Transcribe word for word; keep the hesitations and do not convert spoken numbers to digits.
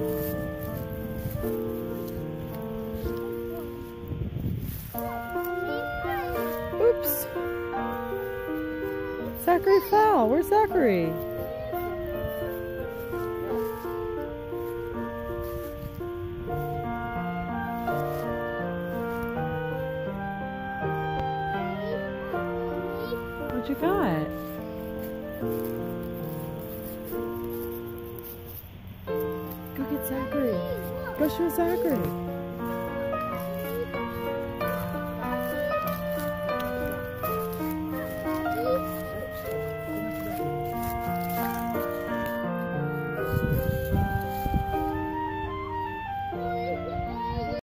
Oops. Zachary fell. Where's Zachary? What you got? Go get Zachary. Go show Zachary.